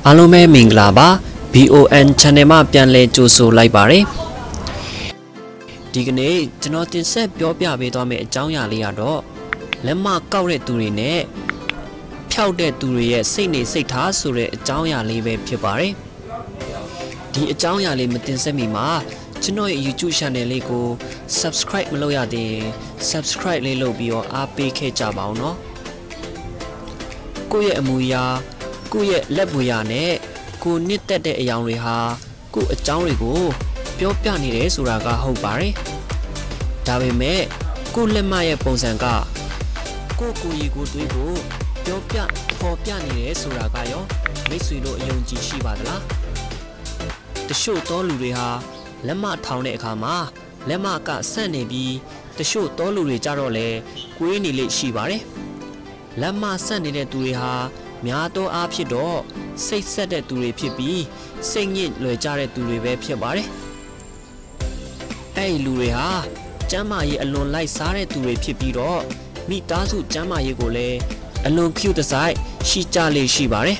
အားလုံးပဲမင်္ဂလာပါ BON Channel မှာပြန်လည်ကြိုဆိုလိုက်ပါတယ်ဒီကနေ့ကျွန်တော်တင်ဆက်ပြောပြပေးသွားမယ့်အကြောင်းအရာလေးကတော့လက်မကောက်တဲ့သူတွေနဲ့ဖြောက်တဲ့သူတွေရဲ့စိတ်နေစိတ်ထားဆိုတဲ့အကြောင်းအရာလေးပဲဖြစ်ပါတယ်ဒီအကြောင်းအရာလေးမတင်ဆက်မီမှာကျွန်တော်ရဲ့ YouTube Channel လေးကို Subscribe မလုပ်ရသေးရင် Subscribe လေးလုပ်ပြီးတော့အားပေးခဲ့ကြပါအောင်နော်ကိုယ့်ရဲ့အမူအရာကိုယ့်ရဲ့လက်မူရာနဲ့ကိုနှစ်သက်တဲ့အယောင်တွေဟာကိုယ့်အကြောင်းတွေကိုပြောပြနေတယ်ဆိုတာကဟုတ်ပါတယ်ဒါပေမဲ့ကိုယ့်လက်မရဲ့ပုံစံကကိုယ့်ရီကိုတွေးကိုပြောပြပေါ်ပြနေတယ်ဆိုတာကရောမိတ်ဆွေတို့အယုံကြည်ရှိပါသလားတချို့သောလူတွေဟာလက်မထောင်တဲ့အခါမှာလက်မကဆန့်နေပြီးတချို့သောလူတွေကြတော့လဲကွေးနေလိမ့်ရှိပါတယ်လက်မဆန့်နေတဲ့သူတွေဟာများသောအားဖြင့်တော့စိတ်ဆက်တဲ့သူတွေဖြစ်ပြီးစိတ်ညစ်လွယ်ကြတဲ့သူတွေပဲဖြစ်ပါတယ်အဲ့ဒီလူတွေဟာကျမ်းမာရေးအလွန်လိုက်စားတဲ့သူတွေဖြစ်ပြီးတော့မိသားစုကျမ်းမာရေးကိုလည်းအလွန် cute တစိုက်ရှိကြလေရှိပါတယ်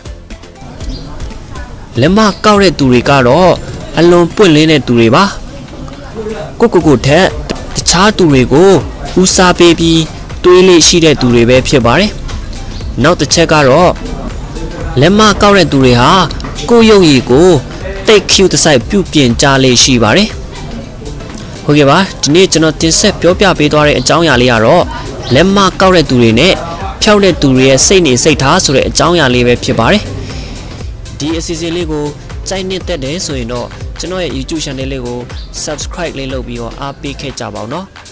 လက်မကောက်တဲ့သူတွေကတော့အလွန်ပွင့်လင်းတဲ့သူတွေပါကိုထက်တခြားသူတွေကိုဦးစားပေးပြီးတွေးလေရှိတဲ့သူတွေပဲဖြစ်ပါတယ်နောက်တစ်ချက်ကတော့လက်မကောက်တဲ့သူတွေဟာကိုယ့်ရုပ်ရည်ကိုတိတ် cute တစိုက်ပြုပြင်ကြလေရှိပါတယ်ဟုတ်ကဲ့ပါဒီနေ့ကျွန်တော်တင်ဆက်ပြောပြပေးသွားတဲ့အကြောင်းအရာလေးကတော့လက်မကောက်တဲ့သူတွေနဲ့ဖြောက်တဲ့သူတွေရဲ့စိတ်နေစိတ်ထားဆိုတဲ့အကြောင်းအရာလေးပဲဖြစ်ပါတယ်ဒီအစီအစဉ်လေးကိုကြိုက်နေတဲ့တယ်ဆိုရင်တော့ကျွန်တော်ရဲ့ YouTube Channel လေးကို Subscribe လေးလုပ်ပြီးတော့အားပေးခဲ့ကြပါဦးနော်